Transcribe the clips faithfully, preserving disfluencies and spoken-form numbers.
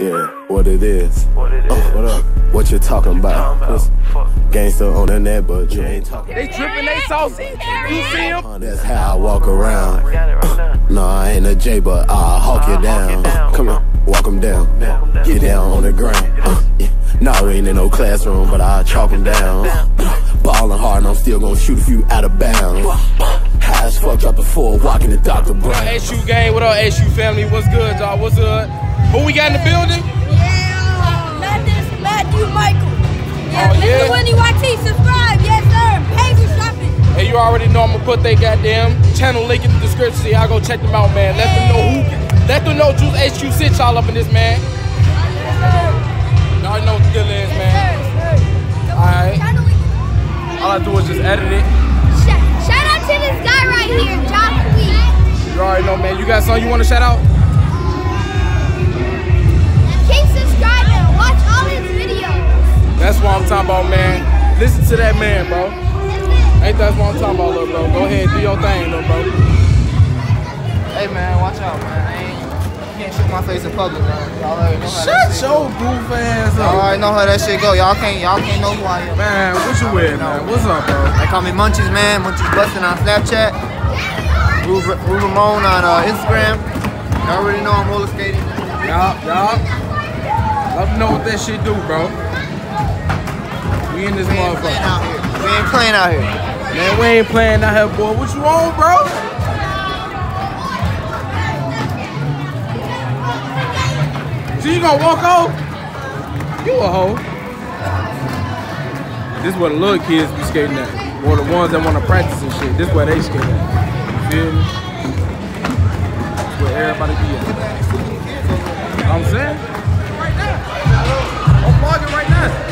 Yeah, what it is. What it is. Oh, what up? What you talking about? Gangsta on the net, but you ain't talking. They dripping, they saucy. You see them? That's how I walk around. Got it right now. No, I ain't a J, but I'll hawk you down. Come on, walk them down. Get down on the ground. Uh, yeah. No, we ain't in no classroom, but I'll chalk them down. Ballin' hard and I'm still gonna shoot a few out of bounds. High as fuck, drop the four, walking the Doctor Brown. What up, S U gang? What up, S U family? What's good, y'all? What's good? Who we got in the building? Yeah, Matthew, Matthew Michael. Yeah, Oh, Mister yeah? Wendy Y T, subscribe. Yes, sir. Pay for shopping. Hey, you already know I'm gonna put their goddamn channel link in the description so y'all go check them out, man. Let them know who, let them know Juice H Q sit y'all up in this, man. Y'all know what the deal is, man. Alright. All I do is just edit it. Shout out to this guy right here, John Lee. You already know, man. You got something you want to shout out? Keep subscribing. Watch all his videos. That's what I'm talking about, man. Listen to that man, bro. Ain't that what I'm talking about, little bro? Go ahead, do your thing, little bro. Hey man, watch out, man. I ain't, you can't shoot my face in public, man. Y'all already know how that shit your goof ass Y'all already know how that shit go. Y'all can't, y'all can't know who I am. Man, what you with, man? What's up, bro? They call me Munchies, man. Munchies Bustin' on Snapchat. Rue Ramon on uh, Instagram. Y'all already know I'm roller skating. Y'all, y'all. Let them know what that shit do, bro. We in this We ain't playing motherfucker. out here. We ain't playing out here. Man, we ain't playing out here, boy. What you on, bro? So you gonna walk off? You a hoe. This is where the little kids be skating at. Or the ones that wanna practice and shit. This is where they skate at. You feel me? That's where everybody be at. You know what I'm saying? Right now. I'm vlogging right now.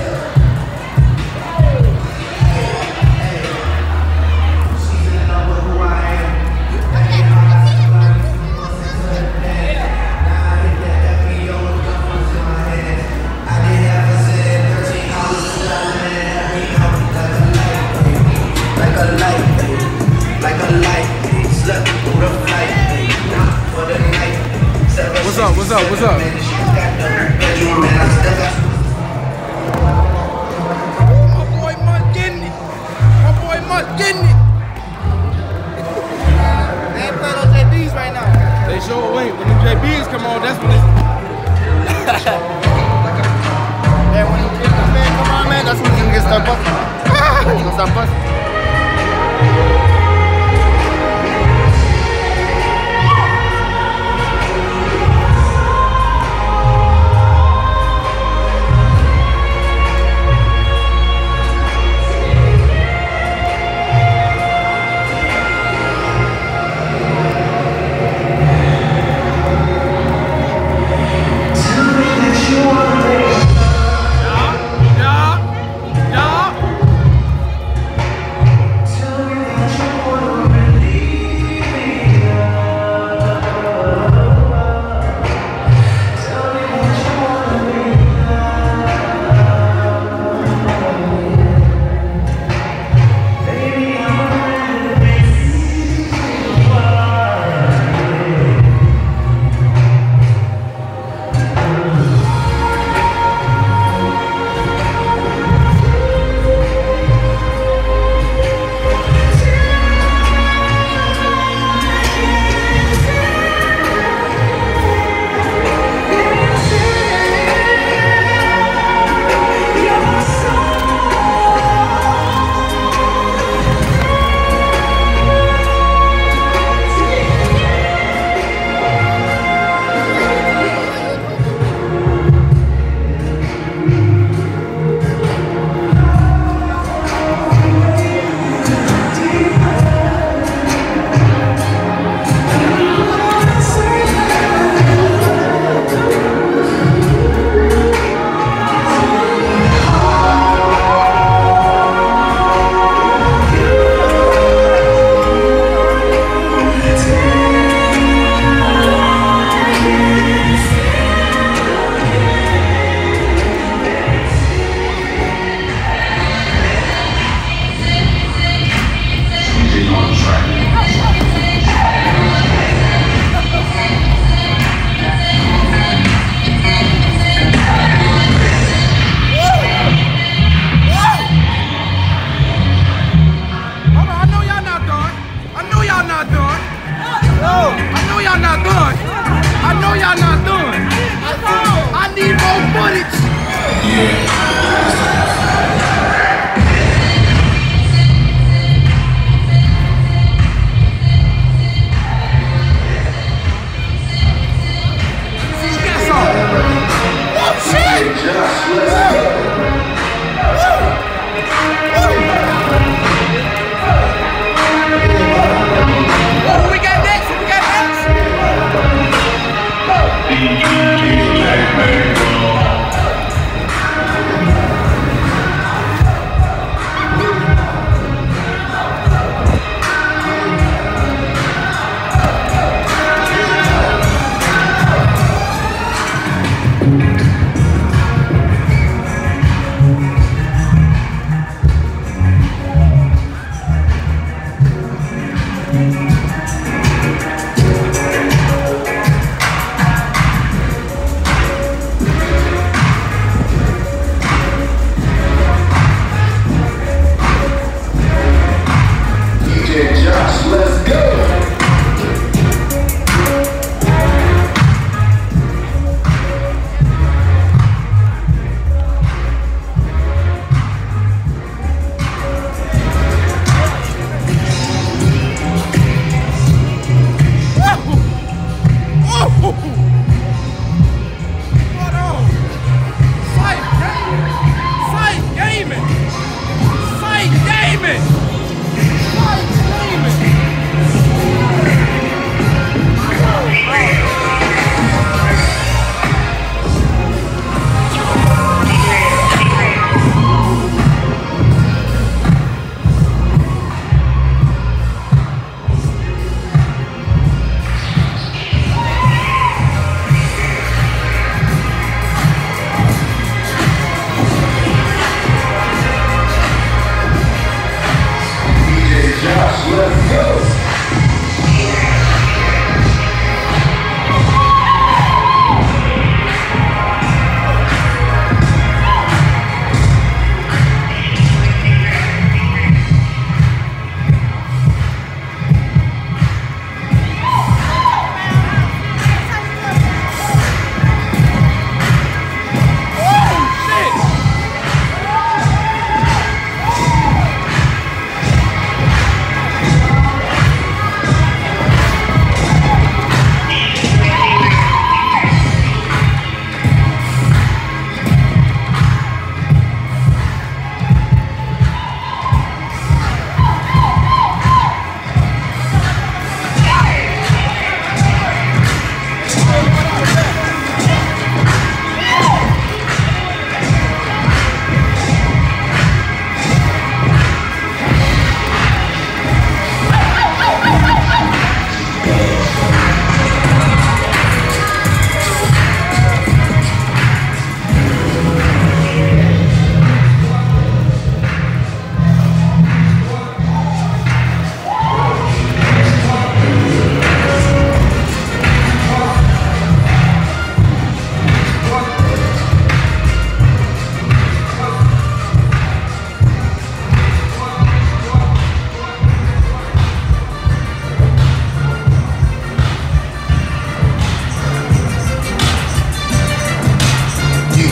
What's up, what's up, what's up? My boy Mutt getting it. My boy Mutt getting it. They ain't playing those J Bs right now. They sure ain't. When them J Bs come on, that's when it's... Hey, when the man come on, man, that's when he's gonna get start busting. He's gonna start busting.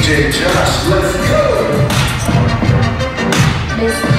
D J Josh, let's go. Miss